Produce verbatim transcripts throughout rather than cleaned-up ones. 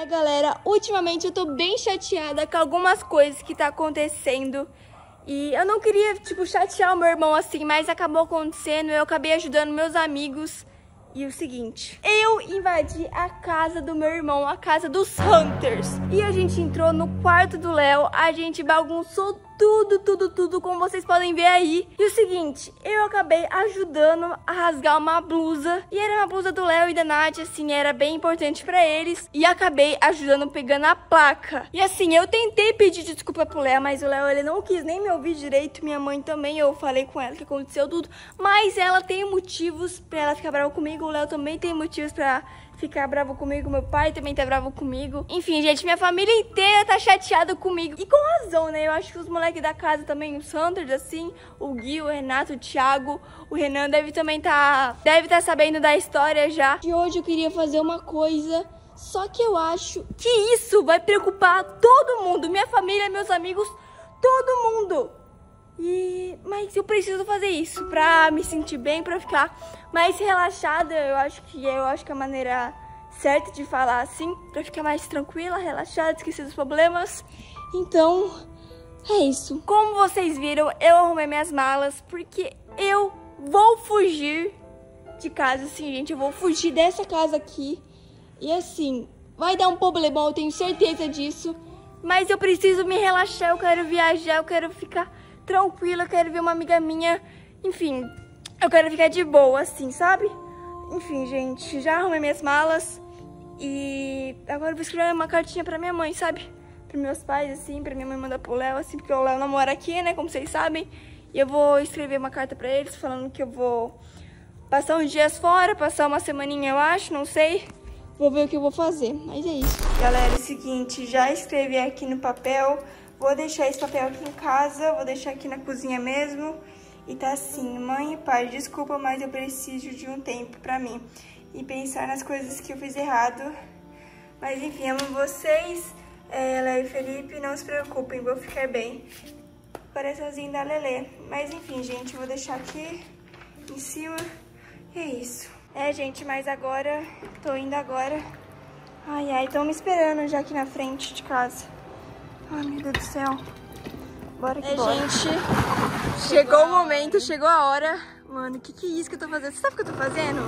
É, galera, ultimamente eu tô bem chateada com algumas coisas que tá acontecendo. E eu não queria, tipo, chatear o meu irmão assim, mas acabou acontecendo. Eu acabei ajudando meus amigos. E o seguinte, eu invadi a casa do meu irmão, a casa dos Hunters. E a gente entrou no quarto do Léo, a gente bagunçou tudo, tudo, tudo, como vocês podem ver aí. E o seguinte, eu acabei ajudando a rasgar uma blusa. E era uma blusa do Léo e da Nath, assim, era bem importante pra eles. E acabei ajudando pegando a placa. E assim, eu tentei pedir desculpa pro Léo, mas o Léo, ele não quis nem me ouvir direito. Minha mãe também, eu falei com ela que aconteceu tudo. Mas ela tem motivos pra ela ficar brava comigo. O Léo também tem motivos pra ficar bravo comigo. Meu pai também tá bravo comigo. Enfim, gente, minha família inteira tá chateada comigo. E com razão, né? Eu acho que os moleques da casa também, os Hunters, assim, o Gui, o Renato, o Thiago, o Renan deve também tá... Deve tá sabendo da história já. E hoje eu queria fazer uma coisa, só que eu acho que isso vai preocupar todo mundo. Minha família, meus amigos, todo mundo. E... Mas eu preciso fazer isso pra me sentir bem, pra ficar mais relaxada. Eu acho que eu acho que é a maneira certa de falar assim, pra ficar mais tranquila, relaxada, esquecer dos problemas. Então, é isso. Como vocês viram, eu arrumei minhas malas porque eu vou fugir de casa, assim, gente. Eu vou fugir dessa casa aqui. E assim, vai dar um problemão, eu tenho certeza disso. Mas eu preciso me relaxar, eu quero viajar, eu quero ficar tranquila, eu quero ver uma amiga minha. Enfim, eu quero ficar de boa, assim, sabe? Enfim, gente, já arrumei minhas malas. E agora eu vou escrever uma cartinha pra minha mãe, sabe? Para meus pais, assim, pra minha mãe mandar pro Léo, assim, porque o Léo não mora aqui, né, como vocês sabem. E eu vou escrever uma carta pra eles, falando que eu vou passar uns dias fora, passar uma semaninha, eu acho, não sei. Vou ver o que eu vou fazer, mas é isso. Galera, é o seguinte, já escrevi aqui no papel. Vou deixar esse papel aqui em casa, vou deixar aqui na cozinha mesmo. E tá assim, mãe e pai, desculpa, mas eu preciso de um tempo pra mim. E pensar nas coisas que eu fiz errado. Mas enfim, amo vocês. É, Léo e Felipe, não se preocupem, vou ficar bem. Coraçãozinho da Lelê. Mas enfim, gente, vou deixar aqui em cima. E é isso. É, gente, mas agora, tô indo agora. Ai, ai, estão me esperando já aqui na frente de casa. Ai, meu Deus do céu. Bora que é, bora. Gente, chegou o momento, chegou a hora. Mano, o que que é isso que eu tô fazendo? Você sabe o que eu tô fazendo?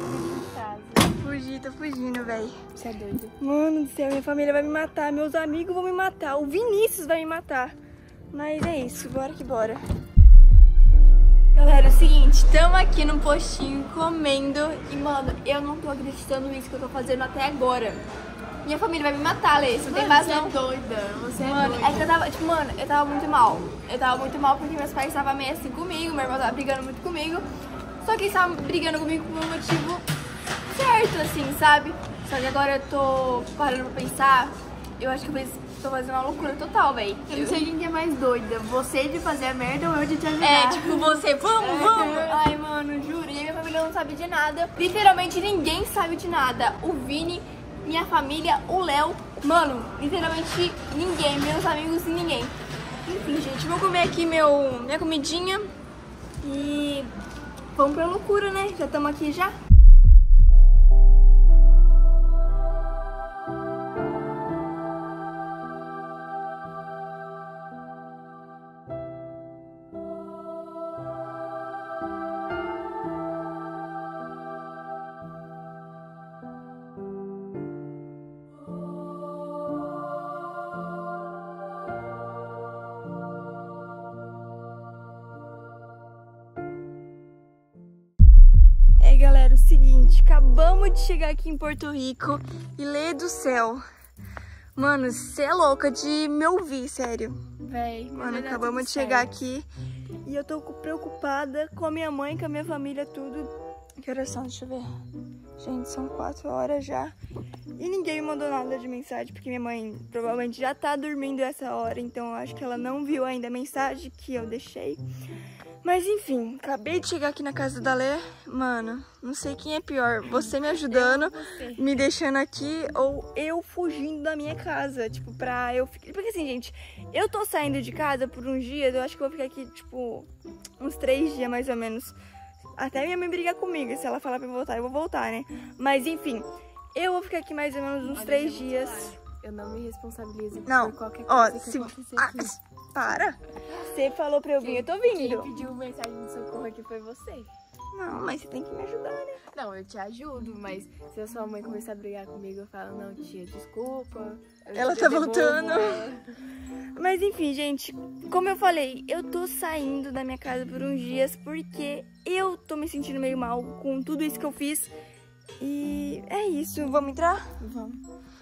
Fugir, tô fugindo, velho. Você é doido. Mano do céu, minha família vai me matar, meus amigos vão me matar, o Vinícius vai me matar. Mas é isso, bora que bora. Galera, é o seguinte, estamos aqui no postinho comendo. E, mano, eu não tô acreditando nisso que eu tô fazendo até agora. Minha família vai me matar, Lê, você não tem vazão. Você é doida, você é mano, doida. É que eu tava, tipo, mano, eu tava muito mal. Eu tava muito mal porque meus pais estavam meio assim comigo, meu irmão tava brigando muito comigo. Só que eles estavam brigando comigo por um motivo certo, assim, sabe? Só que agora eu tô parando pra pensar, eu acho que eu tô fazendo uma loucura total, velho. Eu não sei quem que é mais doida, você de fazer a merda ou eu de te ajudar. É, tipo, você, vamos, vamos. Ai, mano, juro, e a minha família não sabe de nada. Literalmente ninguém sabe de nada. O Vini, minha família, o Léo, mano, literalmente ninguém, meus amigos, ninguém. Enfim, gente, vou comer aqui meu, minha comidinha e vamos pra loucura, né? Já estamos aqui já. Galera, o seguinte, acabamos de chegar aqui em Porto Rico e Lê do céu. Mano, você é louca de me ouvir, sério. Véi, mano, acabamos de chegar aqui e eu tô preocupada com a minha mãe, com a minha família, tudo. Que horas são? Deixa eu ver. Gente, são quatro horas já. E ninguém me mandou nada de mensagem, porque minha mãe provavelmente já tá dormindo essa hora. Então eu acho que ela não viu ainda a mensagem que eu deixei. Mas enfim, acabei de chegar aqui na casa da Lê. Mano, não sei quem é pior. Você me ajudando, me deixando aqui, ou eu fugindo da minha casa. Tipo, pra eu ficar... Porque assim, gente, eu tô saindo de casa por uns dias. Eu acho que eu vou ficar aqui, tipo, uns três dias mais ou menos. Até minha mãe brigar comigo. Se ela falar pra eu voltar, eu vou voltar, né? Mas enfim, Eu vou ficar aqui mais ou menos uns Olha, três eu vou dias. falar, Eu não me responsabilizo Não, por qualquer ó, coisa que se... acontecer ah, aqui. para. Você falou pra eu vir, eu tô Quem vindo. pediu mensagem de socorro aqui foi você. Não, mas você tem que me ajudar, né? Não, eu te ajudo, mas se a sua mãe começar a brigar comigo, eu falo, não, tia, desculpa. eu Ela te tá devolvo voltando. ela. Mas enfim, gente, como eu falei, eu tô saindo da minha casa por uns dias porque eu tô me sentindo meio mal com tudo isso que eu fiz. E é isso, vamos entrar? Vamos.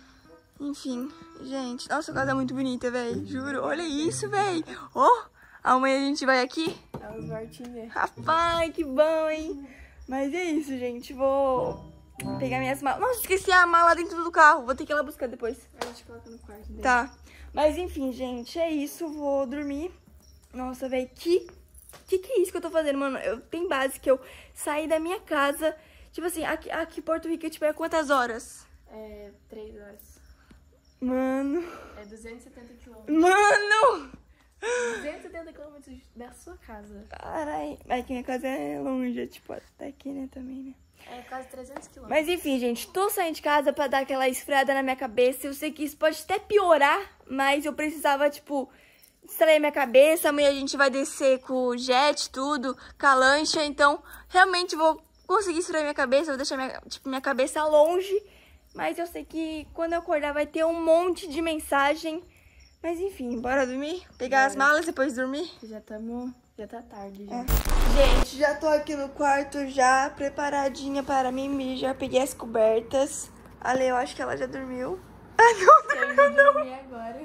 Enfim, gente, nossa, a casa é muito bonita, velho, juro. Olha isso, velho. Ó, oh, amanhã a gente vai aqui. É os Martinha. Rapaz, que bom, hein? Mas é isso, gente, vou pegar minhas malas. Nossa, esqueci a mala dentro do carro, vou ter que ir lá buscar depois. A gente coloca no quarto dele. Tá, mas enfim, gente, é isso, vou dormir. Nossa, velho, que, que que é isso que eu tô fazendo, mano? Eu tenho base que eu saí da minha casa, tipo assim, aqui, aqui em Porto Rico, tipo, é quantas horas? É três horas. Mano, É duzentos e setenta quilômetros. mano! duzentos e setenta quilômetros da sua casa. Carai, aqui minha casa é longe, é tipo, até aqui, né, também, né? É quase trezentos quilômetros. Mas enfim, gente, tô saindo de casa pra dar aquela esfriada na minha cabeça. Eu sei que isso pode até piorar, mas eu precisava, tipo, distrair minha cabeça. Amanhã a gente vai descer com o jet, tudo, com a lancha. Então, realmente vou conseguir distrair minha cabeça, vou deixar minha, tipo, minha cabeça longe. Mas eu sei que quando eu acordar vai ter um monte de mensagem. Mas enfim, bora dormir? Pegar Bora. as malas e depois dormir? Já estamos... Já tá tarde, já. É. Gente, já tô aqui no quarto já, preparadinha para mim. Já peguei as cobertas. A Lê, eu acho que ela já dormiu. Ah, não, Eu indo dormir agora.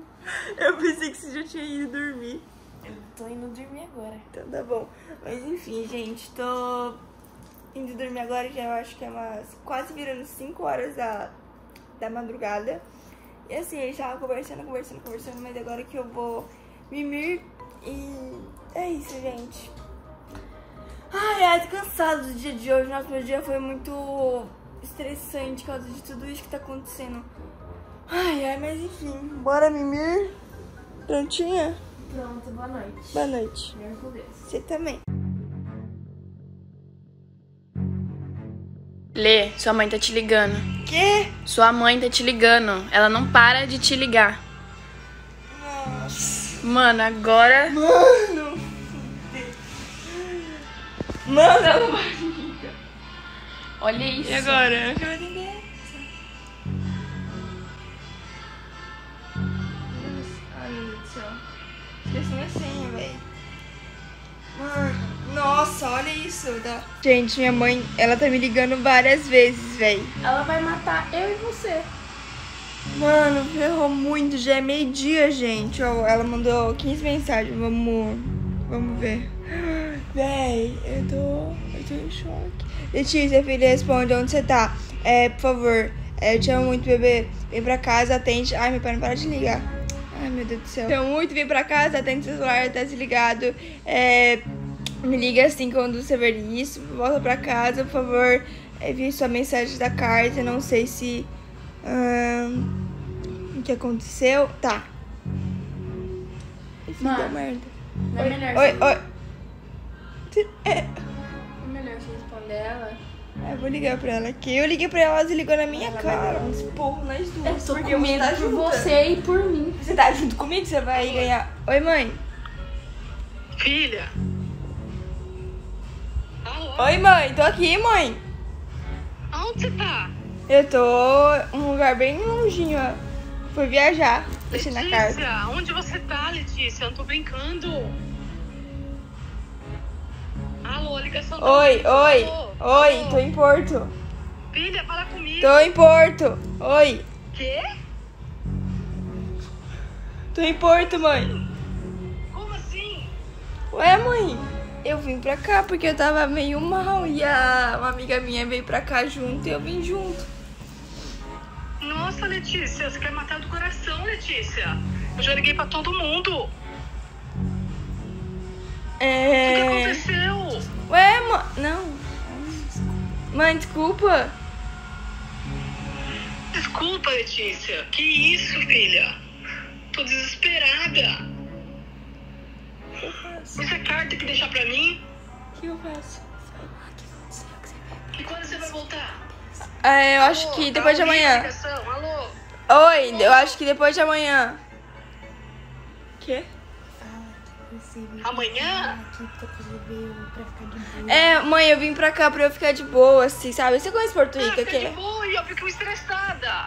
eu pensei que você já tinha ido dormir. Eu tô indo dormir agora. Então tá bom. Mas enfim, gente, tô indo dormir agora. Já eu acho que é umas quase virando cinco horas da, da madrugada. E assim, eu já conversando, conversando, conversando. Mas agora que eu vou mimir. E é isso, gente. Ai, ai, tô cansada do dia de hoje. Nosso meu dia foi muito estressante por causa de tudo isso que tá acontecendo. Ai, ai, mas enfim. Bora mimir? Prontinha? Pronto, boa noite. Boa noite. Meu com Deus. Você também. Lê, sua mãe tá te ligando. Quê? Sua mãe tá te ligando. Ela não para de te ligar. Nossa. Mano, agora... Mano. Mano, ela não vai me ligar. Olha isso. E agora? Eu quero atender. Ai, meu Deus do céu. Esqueci minha senha, velho. Mano, nossa, olha isso. Tá? Gente, minha mãe, ela tá me ligando várias vezes, velho. Ela vai matar eu e você. Mano, ferrou muito. Já é meio-dia, gente. Ó, ela mandou quinze mensagens. Vamos. Vamos ver. Véi, eu tô. Eu tô em choque. Letícia, filha, responde onde você tá. É, por favor. É, eu te amo muito, bebê. Vem pra casa, atende. Ai, meu pai não para de ligar. Ai, meu Deus do céu. Te amo muito, vem pra casa, atende seu celular, tá desligado. É. Me liga assim quando você ver isso. Volta pra casa, por favor. É, vi sua mensagem da carta. Não sei se. Hum, o que aconteceu? Tá. Esse Mano, deu merda. Não é melhor Oi, você... oi. É, É melhor você responder ela. eu vou ligar pra ela aqui. Eu liguei pra ela, ela desligou na minha cara. Um esporro nas duas. Eu tô porque com você medo tá por junto. você e por mim. Você tá junto comigo? Você vai ganhar. Oi, mãe. Filha. Alô? Oi, mãe. Tô aqui, mãe. Aonde você tá? Eu tô em um lugar bem longinho, ó. Fui viajar. Deixei na carta. Letícia, onde você tá, Letícia? Eu não tô brincando. Alô, ligação tá Oi, indo. oi. Alô? Oi, Alô? tô em Porto. Filha, fala comigo. Tô em Porto. Oi. Quê? Tô em Porto, mãe. Como assim? Ué, mãe, eu vim pra cá porque eu tava meio mal e a uma amiga minha veio pra cá junto e eu vim junto. Nossa, Letícia, você quer matar do coração, Letícia. Eu já liguei pra todo mundo. O que É... aconteceu? Ué, mãe, não. Mãe, desculpa. Desculpa, Letícia. Que isso, filha? Tô desesperada. O que eu faço? Você carta que deixar pra mim? O que eu faço? E quando você vai voltar? É, eu acho Alô, que tá depois de ouvindo a amanhã. ligação? Alô? Oi, eu acho que depois de amanhã. Quê? Amanhã? É, mãe, eu vim pra cá pra eu ficar de boa, assim, sabe? Você conhece Porto Ah, Rico, fica de aqui? boa e eu fico estressada.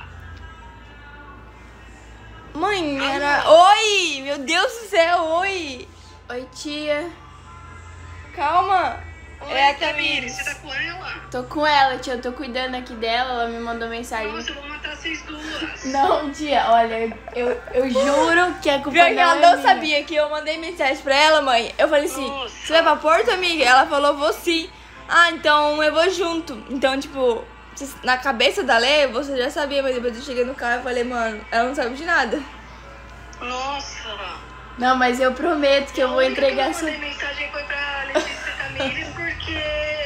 Mãe, era... Oi! Meu Deus do céu, oi! Oi, tia. Calma! Oi, É a Tamires, Tamires. você tá com ela? Tô com ela, tia. Eu tô cuidando aqui dela. Ela me mandou mensagem. Nossa, eu vou matar vocês duas. Não, tia, olha, eu, eu juro que a culpa Pior que não ela é não minha. sabia que eu mandei mensagem pra ela, mãe. Eu falei assim, Nossa. você vai pra Porto, amiga? Ela falou, vou sim. Ah, então eu vou junto. Então, tipo, na cabeça da Lê, você já sabia, mas depois eu cheguei no carro e falei, mano, ela não sabe de nada. Nossa. Não, mas eu prometo que eu vou A única entregar que essa... eu mandei mensagem foi pra Letícia Tamires porque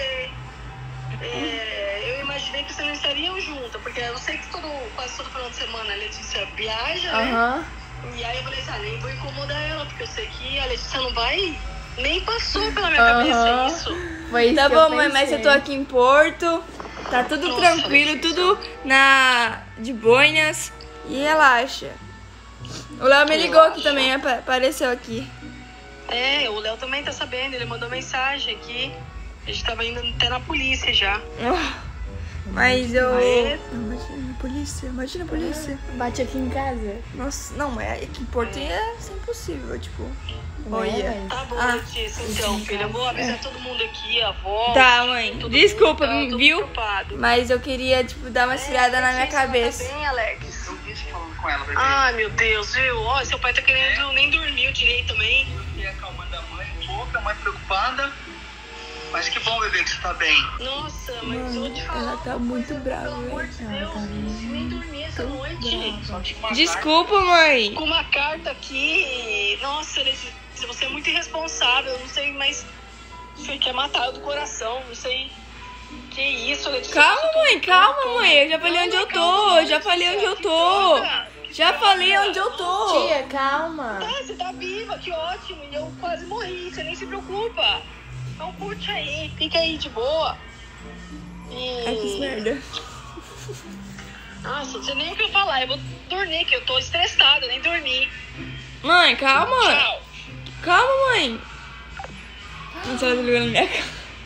é, eu imaginei que vocês não estariam juntas, porque eu sei que todo, quase todo final de semana a Letícia viaja, né? Aham. E aí eu falei assim, ah, nem vou incomodar ela, porque eu sei que a Letícia não vai, nem passou pela minha Aham. cabeça isso. Foi isso Tá que bom, eu mãe, mas eu pensei. tô aqui em Porto. Tá tudo Nossa, tranquilo, Letícia. tudo na de boinas. E relaxa. O Léo me ligou aqui também, apa- apareceu aqui. É, o Léo também tá sabendo, ele mandou mensagem aqui. A gente tava indo até na polícia já. Oh, mas eu... Aê. Imagina a polícia, imagina a polícia. Bate aqui em casa. Nossa, não, é aqui em Porto é isso é impossível, tipo... Não Olha. é, mas- Tá bom, Ah. Letícia, então, filha, eu vou avisar todo mundo aqui, a avó. Tá, mãe, todo desculpa, mundo, tá todo viu? preocupado. Mas eu queria, tipo, dar uma esfriada na minha Letícia, cabeça. Tá bem, Alex? Eu vi você falando com ela, bebê. Ai, meu Deus, viu? Ó, seu pai tá querendo nem dormir direito também. E acalmando a mãe um pouco, a mãe preocupada. Mas que bom, bebê, que você tá bem. Nossa, mas eu vou te falar. ela tá uma muito coisa, brava, Pelo amor de velho. Deus, nem dormi essa noite. Só tinha uma Desculpa, mãe. Com uma carta aqui. Nossa, Letícia, você é muito irresponsável. Eu não sei, mas você quer matar eu do coração. Não sei. Que isso, Letícia? Calma, Você tá mãe, tudo- calma, tudo. mãe. Eu já falei Não, onde não, eu tô, calma, eu já falei onde eu que tô. droga, que Já droga. falei onde eu tô. Tia, calma. Ah, você tá viva, que ótimo. E eu quase morri, você nem se preocupa. Então curte aí, fica aí de boa. E... Ai, que merda. Nossa, não sei nem o que eu falar. Eu vou dormir, que eu tô estressada, nem dormi. Mãe, calma. Tchau. Calma, mãe. Nossa, ela desligou na minha cara.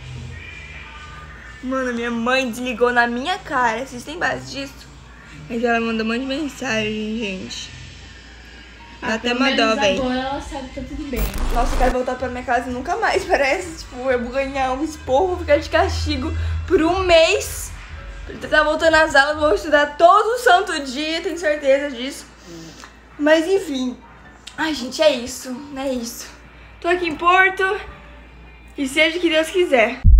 Mano, minha mãe desligou na minha cara. Vocês têm base disso? Mas ela mandou um monte de mensagem, gente. Dá até uma dó, velho. Agora ela sabe que tá tudo bem. Nossa, eu quero voltar pra minha casa nunca mais. Parece, tipo, eu vou ganhar um esporro, vou ficar de castigo por um mês. Pra tá voltando às aulas, vou estudar todo santo dia, tenho certeza disso. Mas enfim. Ai, gente, é isso, é isso. Tô aqui em Porto e seja o que Deus quiser.